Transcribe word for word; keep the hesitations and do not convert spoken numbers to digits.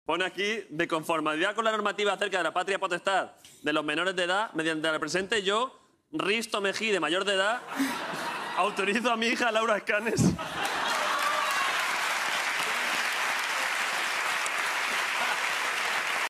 Pone aquí, de conformidad con la normativa acerca de la patria potestad de los menores de edad, mediante la presente yo, Risto Mejide, mayor de edad, autorizo a mi hija Laura Escanes